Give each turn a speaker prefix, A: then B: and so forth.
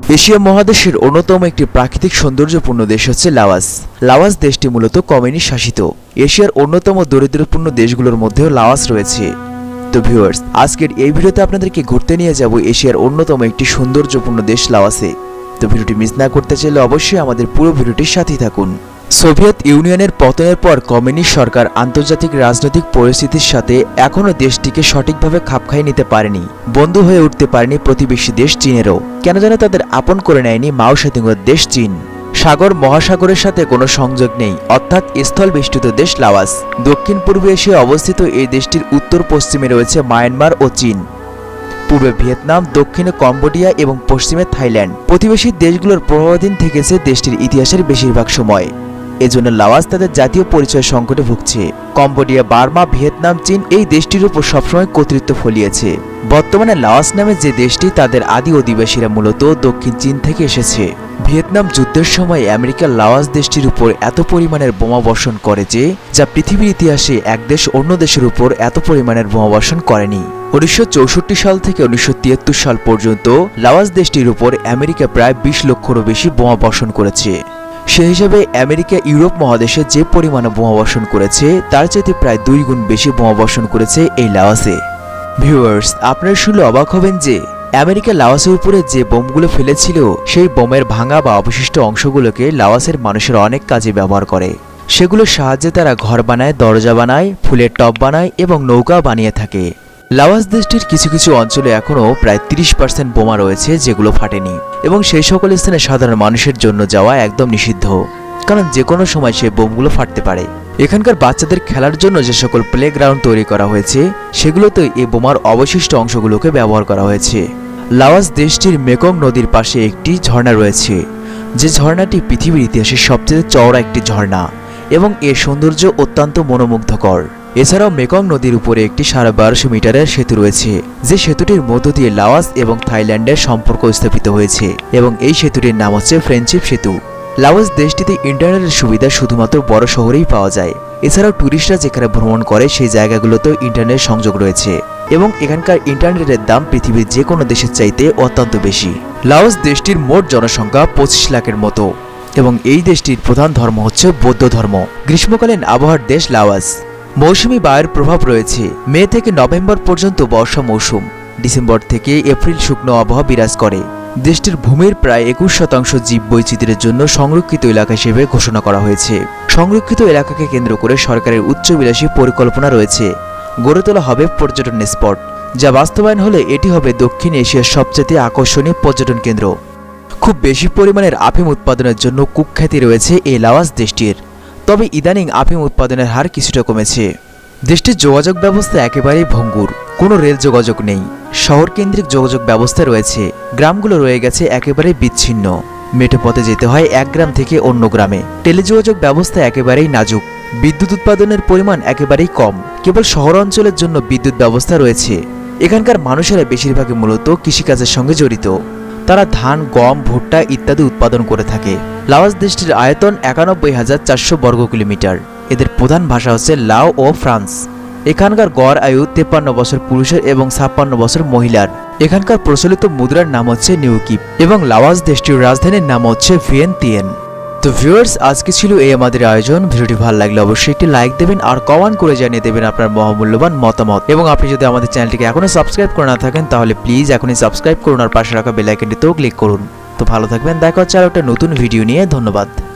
A: Asia মহাদেশের অন্যতম একটি প্রাকৃতিক সৌন্দর্যপূর্ণ দেশ হচ্ছে লাওস। লাওস দেশটি মূলত কমিউনিস্ট শাসিত। এশিয়ার অন্যতম দরিদ্রপূর্ণ দেশগুলোর মধ্যেও লাওস রয়েছে। তো ভিউয়ার্স, আজকের এই ভিডিওতে আপনাদেরকে ঘুরতে নিয়ে যাব এশিয়ার অন্যতম একটি সৌন্দর্যপূর্ণ দেশ লাওসে। তো ভিডিওটি মিস না করতে চাইলে অবশ্যই আমাদের পুরো ভিডিওটির সাথেই থাকুন। সোভিয়েত ইউনিয়নের পতনের পর কমিউনিস্ট সরকার আন্তর্জাতিক রাজনৈতিক পরিস্থিতির সাথে এখনও দেশটিকে সঠিকভাবে খাপ খাইয়ে নিতে পারেনি। বন্ধু হয়ে উঠতে পারেনি প্রতিবেশী দেশ চীনেরও। কেন যেন তাদের আপন করে নেয়নি মাও সেতুংয়ের দেশ চীন। সাগর মহাসাগরের সাথে কোনো সংযোগ নেই, অর্থাৎ স্থল বেষ্টিত দেশ লাওস। দক্ষিণ পূর্ব এশিয়ায় অবস্থিত এই দেশটির উত্তর পশ্চিমে রয়েছে মায়ানমার ও চীন, পূর্বে ভিয়েতনাম, দক্ষিণে কম্বোডিয়া এবং পশ্চিমে থাইল্যান্ড। প্রতিবেশী দেশগুলোর প্রভাবাধীন থেকেছে দেশটির ইতিহাসের বেশিরভাগ সময়। এজন্য লাওস তাদের জাতীয় পরিচয় সংকটে ভুগছে। কম্বোডিয়া, বার্মা, ভিয়েতনাম, চীন এই দেশটির উপর সবসময় কর্তৃত্ব ফলিয়েছে। বর্তমানে লাওস নামে যে দেশটি, তাদের আদি অধিবাসীরা মূলত দক্ষিণ চীন থেকে এসেছে। ভিয়েতনাম যুদ্ধের সময় আমেরিকা লাওস দেশটির উপর এত পরিমাণের বোমা বর্ষণ করে যে যা পৃথিবীর ইতিহাসে এক দেশ অন্য দেশের উপর এত পরিমাণের বোমা বর্ষণ করেনি। 1964 সাল থেকে 1973 সাল পর্যন্ত লাওস দেশটির উপর আমেরিকা প্রায় 20 লক্ষেরও বেশি বোমা বর্ষণ করেছে। সে হিসেবে আমেরিকা ইউরোপ মহাদেশে যে পরিমাণে বোমা বর্ষণ করেছে তার চাইতে প্রায় 2 গুণ বেশি বোমা বর্ষণ করেছে এই লাওসে। ভিউয়ার্স, আপনারা শুনলে অবাক হবেন যে আমেরিকা লাওসের উপরে যে বোমগুলো ফেলেছিল সেই বোমের ভাঙা বা অবশিষ্ট অংশগুলোকে লাওসের মানুষের অনেক কাজে ব্যবহার করে। সেগুলোর সাহায্যে তারা ঘর বানায়, দরজা বানায়, ফুলের টব বানায় এবং নৌকা বানিয়ে থাকে। লাওস দেশটির কিছু কিছু অঞ্চলে এখনও প্রায় 30% বোমা রয়েছে যেগুলো ফাটেনি, এবং সেই সকল স্থানে সাধারণ মানুষের জন্য যাওয়া একদম নিষিদ্ধ, কারণ যে কোনো সময় সেই বোমগুলো ফাটতে পারে। এখানকার বাচ্চাদের খেলার জন্য যে সকল প্লেগ্রাউন্ড তৈরি করা হয়েছে সেগুলোতে এই বোমার অবশিষ্ট অংশগুলোকে ব্যবহার করা হয়েছে। লাওস দেশটির মেকং নদীর পাশে একটি ঝর্ণা রয়েছে, যে ঝর্ণাটি পৃথিবীর ইতিহাসে সবচেয়ে চওড়া একটি ঝর্ণা এবং এর সৌন্দর্য অত্যন্ত মনোমুগ্ধকর। এছাড়াও মেকং নদীর উপরে একটি 1250 মিটারের সেতু রয়েছে, যে সেতুটির মধ্য দিয়ে লাওস এবং থাইল্যান্ডের সম্পর্ক স্থাপিত হয়েছে, এবং এই সেতুটির নাম হচ্ছে ফ্রেন্ডশিপ সেতু। লাওস দেশটিতে ইন্টারনেটের সুবিধা শুধুমাত্র বড় শহরেই পাওয়া যায়। এছাড়াও ট্যুরিস্টরা যেখানে ভ্রমণ করে সেই জায়গাগুলোতেও ইন্টারনেট সংযোগ রয়েছে, এবং এখানকার ইন্টারনেটের দাম পৃথিবীর যে কোনো দেশের চাইতে অত্যন্ত বেশি। লাওস দেশটির মোট জনসংখ্যা 25 লাখের মতো, এবং এই দেশটির প্রধান ধর্ম হচ্ছে বৌদ্ধ ধর্ম। গ্রীষ্মকালীন আবহাওয়ার দেশ লাওস। মৌসুমী বায়ুর প্রভাব রয়েছে। মে থেকে নভেম্বর পর্যন্ত বর্ষা মৌসুম, ডিসেম্বর থেকে এপ্রিল শুকনো আবহাওয়া বিরাজ করে। দেশটির ভূমির প্রায় 21% জীববৈচিত্র্যের জন্য সংরক্ষিত এলাকা হিসেবে ঘোষণা করা হয়েছে। সংরক্ষিত এলাকাকে কেন্দ্র করে সরকারের উচ্চবিলাসী পরিকল্পনা রয়েছে। গড়ে তোলা হবে পর্যটন স্পট, যা বাস্তবায়ন হলে এটি হবে দক্ষিণ এশিয়ার সবচেয়ে আকর্ষণীয় পর্যটন কেন্দ্র। খুব বেশি পরিমাণের আফিম উৎপাদনের জন্য কুখ্যাতি রয়েছে এই লাওস দেশটির। তবে ইদানিং আফিম উৎপাদনের হার কিছুটা কমেছে। দেশটির যোগাযোগ ব্যবস্থা একেবারেই ভঙ্গুর, কোনো রেল যোগাযোগ নেই। শহর কেন্দ্রিক যোগাযোগ ব্যবস্থা রয়েছে, গ্রামগুলো রয়ে গেছে একেবারেই বিচ্ছিন্ন। মেঠো পথে যেতে হয় এক গ্রাম থেকে অন্য গ্রামে। টেলিযোগাযোগ ব্যবস্থা একেবারেই নাজুক। বিদ্যুৎ উৎপাদনের পরিমাণ একেবারেই কম। কেবল শহর অঞ্চলের জন্য বিদ্যুৎ ব্যবস্থা রয়েছে। এখানকার মানুষেরা বেশিরভাগই মূলত কৃষিকাজের সঙ্গে জড়িত। তারা ধান, গম, ভুট্টা ইত্যাদি উৎপাদন করে থাকে। লাওস দেশটির আয়তন 91,400 বর্গ কিলোমিটার। এদের প্রধান ভাষা হচ্ছে লাও ও ফ্রান্স। এখানকার গড় আয়ু 53 বছর পুরুষের এবং 56 বছর মহিলার। এখানকার প্রচলিত মুদ্রার নাম হচ্ছে নিউকিপ, এবং লাওস দেশটির রাজধানীর নাম হচ্ছে ভিয়েনতিয়েন। তো ভিউয়ার্স, আজকে ছিল এই আমাদের আয়োজন। ভিডিওটি ভালো লাগলে অবশ্যই একটি লাইক দেবেন আর কমেন্ট করে জানিয়ে দেবেন আপনার মহামূল্যবান মতামত। এবং আপনি যদি আমাদের চ্যানেলটিকে এখনো সাবস্ক্রাইব করে না থাকেন তাহলে প্লিজ এখনই সাবস্ক্রাইব করুন আর পাশে রাখা বেল আইকনটিতেও ক্লিক করুন। তো ভালো থাকবেন, দেখা হচ্ছে আর একটা নতুন ভিডিও নিয়ে। ধন্যবাদ।